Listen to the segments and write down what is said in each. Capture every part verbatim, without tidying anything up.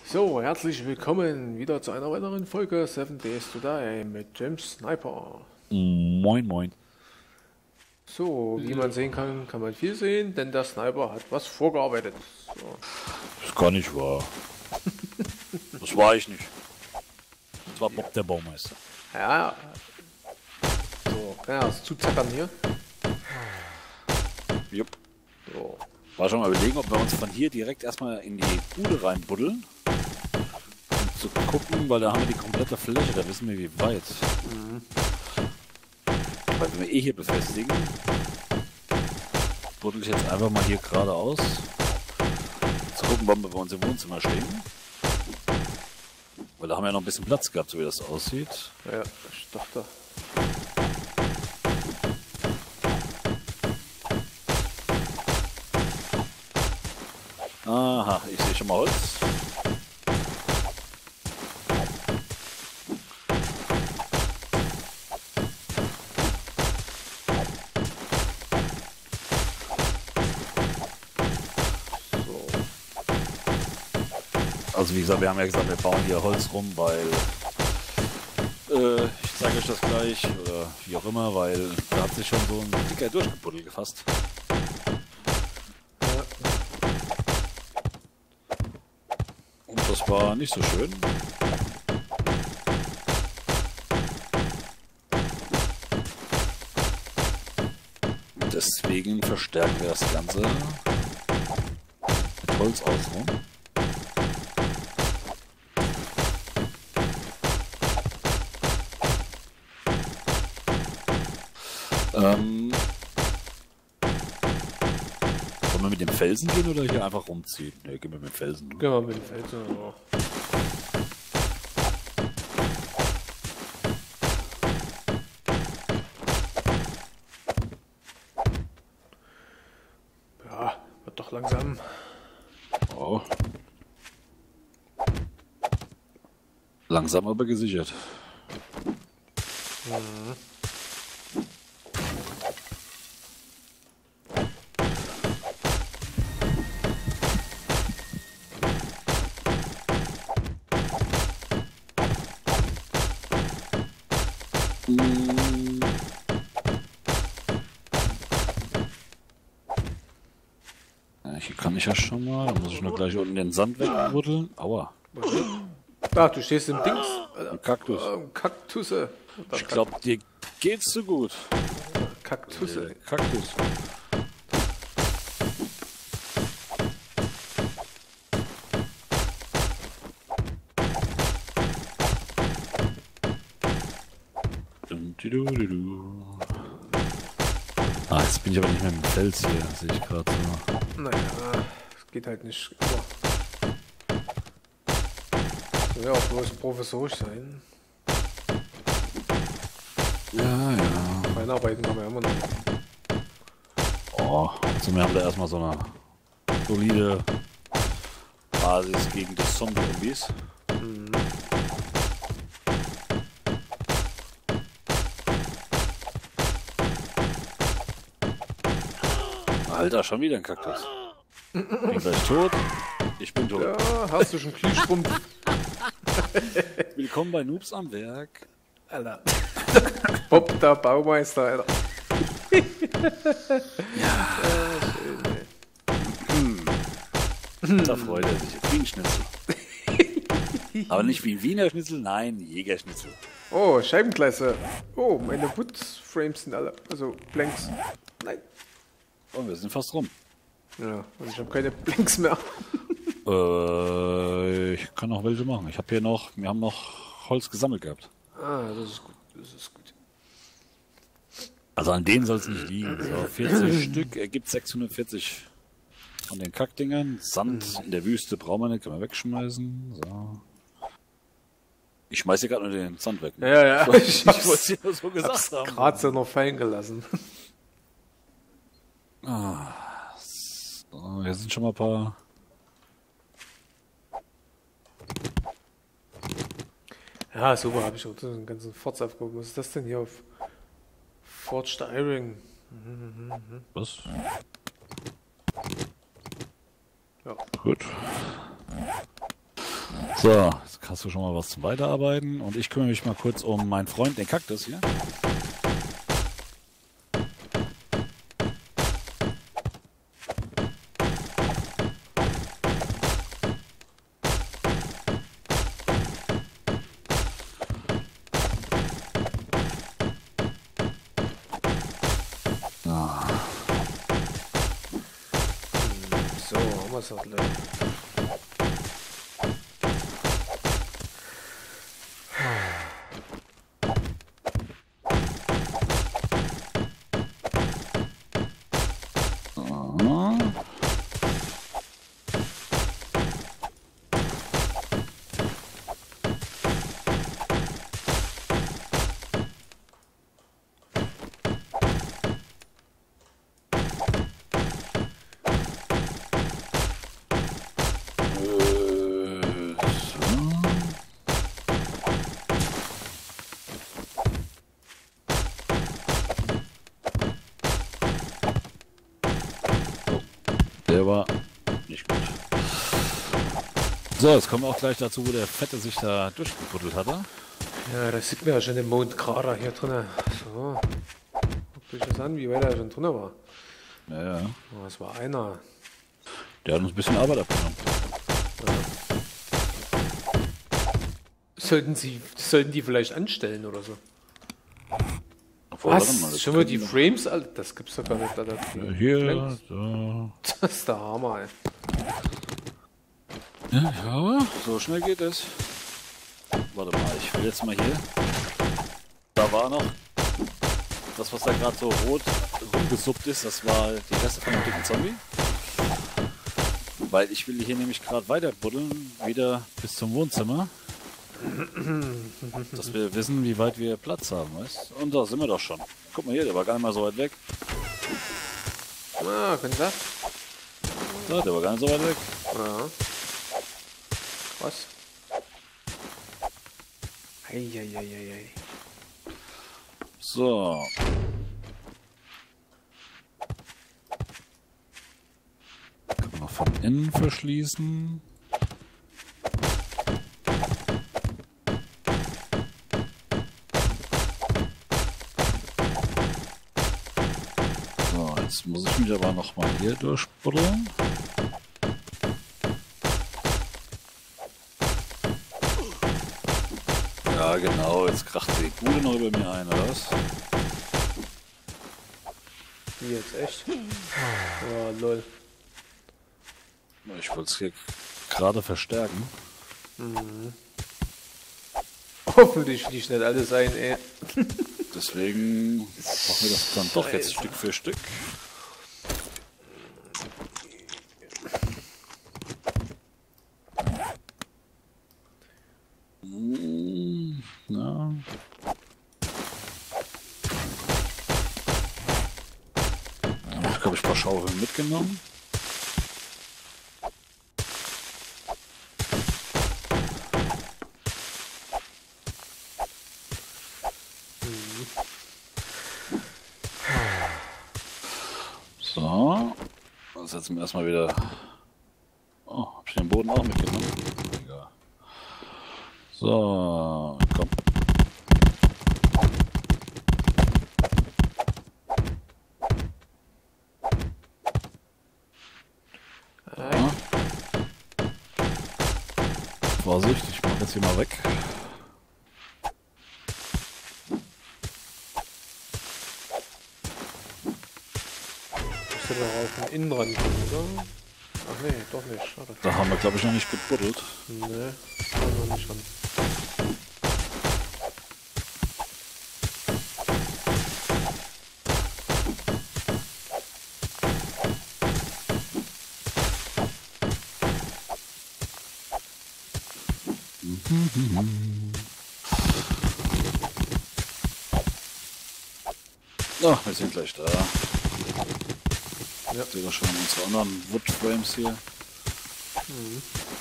So, herzlich willkommen wieder zu einer weiteren Folge Seven Days to Die mit James Sniper. Moin, moin. So, wie man sehen kann, kann man viel sehen, denn der Sniper hat was vorgearbeitet. So. Das ist gar nicht wahr. Das war ich nicht. Das war Bob der Baumeister. Ja, so, kann ja was zuzackern hier. Jupp. So. War schon mal überlegen, ob wir uns von hier direkt erstmal in die Bude reinbuddeln. Um zu gucken, weil da haben wir die komplette Fläche, da wissen wir wie weit. Mhm. Weil wenn wir eh hier befestigen, buddel ich jetzt einfach mal hier geradeaus. Zu gucken, wann wir bei uns im Wohnzimmer stehen. Weil da haben wir ja noch ein bisschen Platz gehabt, so wie das aussieht. Ja, ich dachte. Aha, ich sehe schon mal Holz. So. Also wie gesagt, wir haben ja gesagt, wir bauen hier Holz rum, weil äh, ich zeige euch das gleich oder wie auch immer, weil da hat sich schon so ein dicker Durchgebuddel gefasst. Das war nicht so schön. Deswegen verstärken wir das Ganze mit Holz außenrum. Ähm, wollen wir mit dem Felsen gehen oder hier einfach rumziehen? Ne, gehen wir mit dem Felsen. Gehen wir mit dem Felsen. Aber. Ja, wird doch langsam. Oh. Langsam aber gesichert. Mhm. Ja, hier kann ich ja schon mal. Da muss ich nur gleich unten den Sand wegbuddeln. Aua. Ach, du stehst im Dings. Ein Kaktus. Äh, Kaktusse. Ich glaube, dir geht's so gut. Kaktusse. Äh, Kaktus. Ah, jetzt bin ich aber nicht mehr im Fels hier, sehe ich gerade so. Naja, es geht halt nicht immer. Soll ja auch bloß professorisch sein. Ja, ja. Einarbeiten kann man ja immer noch machen. Oh, also wir haben da erstmal so eine solide Basis gegen die Zombies. Mhm. Alter, schon wieder ein Kaktus. Bin gleich tot. Ich bin tot. Ja, hast du schon Glühstrumpf? Willkommen bei Noobs am Werk. Alter. Bob der Baumeister, Alter. Ja. Ja, schön, ey. Da freut er sich. Wie ein Schnitzel. Aber nicht wie ein Wiener Schnitzel, nein, Jägerschnitzel. Oh, Scheibengleise. Oh, meine Woodframes sind alle. Also Blanks. Nein. Oh, wir sind fast rum. Ja, und ich habe keine Blanks mehr. Äh, ich kann noch welche machen. Ich habe hier noch, wir haben noch Holz gesammelt gehabt. Ah, das ist gut. Das ist gut. Also an denen soll es nicht liegen. So, vierzig Stück ergibt sechshundertvierzig von den Kackdingern. Sand in der Wüste brauchen wir nicht, können wir wegschmeißen. So. Ich schmeiß hier gerade nur den Sand weg. Ne? Ja, ja. Ich, ich wollte es dir nur so gesagt haben. Gerade so noch fallen gelassen. Ah, so, hier sind schon mal ein paar. Ja, super, habe ich auch den ganzen Forts aufgehoben. Was ist das denn hier auf Forged Iron? Mhm, mhm. Was? Ja. Gut. So, jetzt hast du schon mal was zum Weiterarbeiten und ich kümmere mich mal kurz um meinen Freund, den Kaktus hier. So, haben wir es auch gleich. Der war nicht gut. So, jetzt kommen wir auch gleich dazu, wo der Fette sich da durchgebuddelt hatte. Ja, das sieht man ja schon den Mondkrater hier drinnen. So. Guckt euch das an, wie weit er schon drinnen war. Ja, ja. Oh, das war einer. Der hat uns ein bisschen Arbeit abgenommen. Ja. Sollten sie, sollten die vielleicht anstellen oder so? Obwohl, Was? warte mal, das Schon mal können die wir- Frames? Alter, das gibt's doch gar nicht. Alter. Ja, hier, da. Das ist der Hammer, ey. Ja, ja, so schnell geht es. Warte mal, ich will jetzt mal hier. Da war noch das, was da gerade so rot rumgesuppt ist, das war die Reste von dem dicken Zombie. Weil ich will hier nämlich gerade weiter buddeln, wieder bis zum Wohnzimmer. Dass wir wissen, wie weit wir Platz haben, weißt? Und da sind wir doch schon. Guck mal hier, der war gar nicht mal so weit weg. Ah, können das? Ja, der war gar nicht so weit weg. Ja. Was? Eieieiei. So. Kann man noch von innen verschließen. So, jetzt muss ich mich aber noch mal hier durchbuddeln. Ja, genau, jetzt kracht die Bude noch über mir ein, oder was? Wie jetzt, echt? Ja, lol. Ich wollte es hier gerade verstärken. Hoffentlich fliegt nicht alles ein, ey. Deswegen machen wir das dann doch jetzt Stück für Stück. Hm, ja. Ich glaube, ich ein paar Schaufeln mitgenommen. So, dann setzen wir erstmal wieder. Oh, hab ich den Boden auch mitgenommen? Egal. So, komm. Ja. Vorsicht, ich mach jetzt hier mal weg. Ich soll doch auf den Innenrand kommen, oder? Ach nee, doch nicht. Schade. Da haben wir, glaube ich, noch nicht gebuddelt. Nee, kommen wir nicht ran. Oh, wir sind gleich da. Ja. Ich sehe doch schon unsere anderen Woodframes hier. Mhm.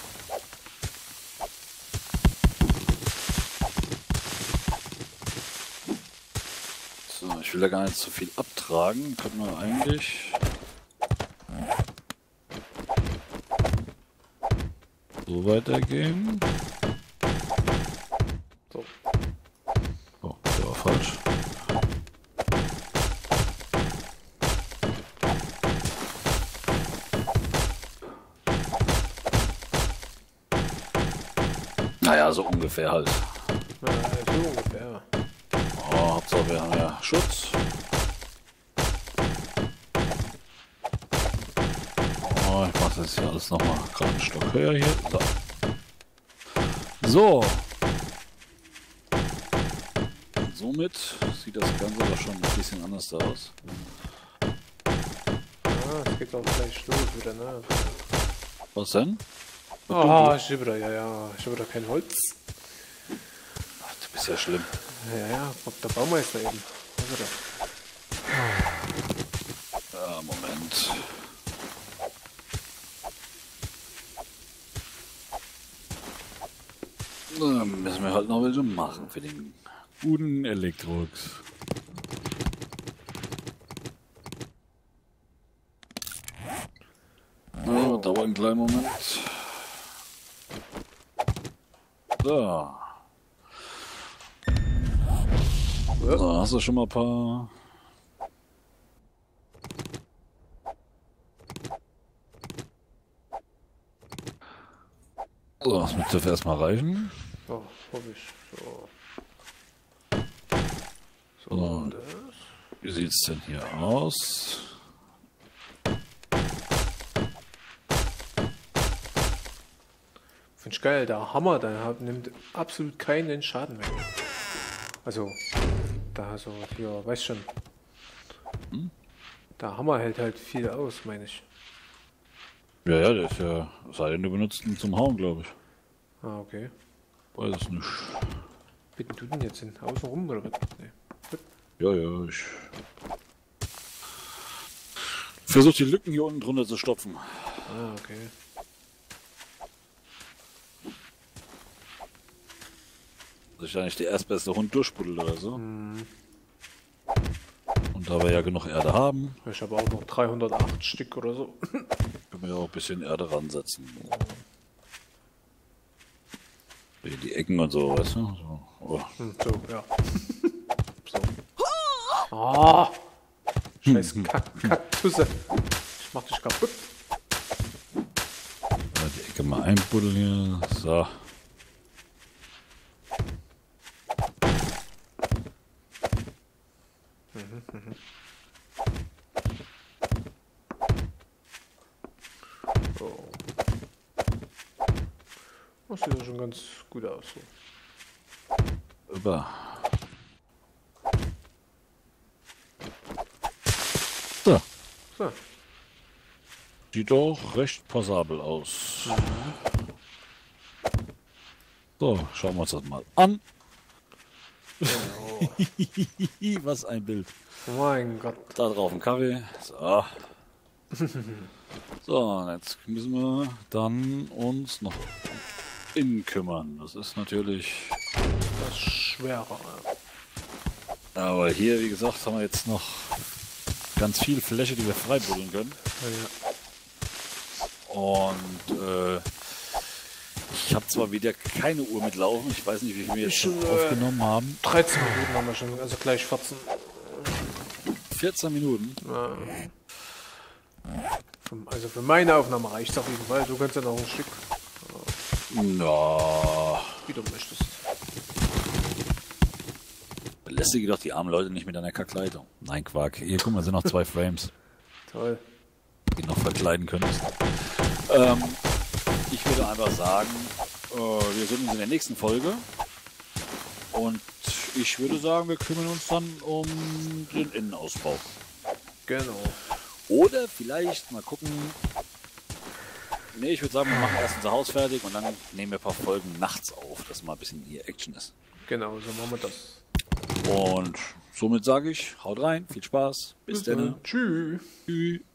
So, ich will da gar nicht so viel abtragen. Könnte man eigentlich. So weitergehen. So. Oh, der war falsch. Naja, so ungefähr halt. Na, so ungefähr. Oh, Hauptsache wir haben ja Schutz. Oh, ich mache das hier alles nochmal gerade einen Stock höher hier. So. So. Und somit sieht das Ganze doch schon ein bisschen anders aus. Ah, es geht auch gleich los wieder, ne? Was denn? Ah, ich habe da, ja, ja, ich habe da kein Holz. Ach, du bist ja schlimm. Ja, ja, ob der Baumeister eben. Was ist das? Ja, Moment. Dann müssen wir halt noch welche machen für den guten Elektrox. Ja, dauert einen kleinen Moment. So. So, hast du schon mal ein paar... So, das müsste erstmal reichen. Oh, hoffe ich. So. So, So. und das. Wie sieht's denn hier aus? Finde ich geil, der Hammer, der hat, nimmt absolut keinen Schaden weg. Also, da so, hier, weißt schon. Hm? Der Hammer hält halt viel aus, meine ich. Ja, ja, der ist ja... Sei denn, du benutzt ihn zum Hauen, glaube ich. Ah, okay. Weiß es nicht. Bitten du denn jetzt hin? Außen rum oder was? Nee. Ja, ja, ich... Versuch die Lücken hier unten drunter zu stopfen. Ah, okay. Dass ich da nicht der erstbeste Hund durchbuddel oder so. Hm. Und da wir ja genug Erde haben, Ich habe auch noch dreihundertacht Stück oder so. können wir ja auch ein bisschen Erde ransetzen. Die, die Ecken und so, weißt du? So, oh. Hm, so, ja. So. Ah! Scheiß Kack Kaktusse. Ich mach dich kaputt. Ja, die Ecke mal einbuddeln hier. So. Mhm, mhm. So. Das sieht ja schon ganz gut aus. So. Über. So. So. Sieht doch recht passabel aus. So, schauen wir uns das mal an. Oh. Was ein Bild. Mein Gott. Da drauf ein Kaffee. So. So, und jetzt müssen wir dann uns noch um innen kümmern. Das ist natürlich... Das ist schwerer. Aber hier, wie gesagt, haben wir jetzt noch ganz viel Fläche, die wir frei buddeln können. Ja. Und äh, ich habe zwar wieder keine Uhr mitlaufen. Ich weiß nicht, wie viel wir jetzt schon Ich, äh, aufgenommen haben. dreizehn Minuten haben wir schon, also gleich vierzehn. vierzehn Minuten. Ja. Also für meine Aufnahme reicht es auf jeden Fall. Du kannst ja noch ein Stück, Na, wie du möchtest. belästige doch die armen Leute nicht mit einer Kackleitung. Nein, Quark. Hier, guck mal, sind noch zwei Frames, Toll. die du noch verkleiden könntest. Ähm, ich würde einfach sagen, äh, wir sehen uns in der nächsten Folge. Und ich würde sagen, wir kümmern uns dann um den Innenausbau. Genau. Oder vielleicht mal gucken. Ne, ich würde sagen, wir machen erst unser Haus fertig und dann nehmen wir ein paar Folgen nachts auf, dass mal ein bisschen hier Action ist. Genau, so machen wir das. Und somit sage ich, haut rein, viel Spaß, bis, bis dann. Tschüss. Tschüss.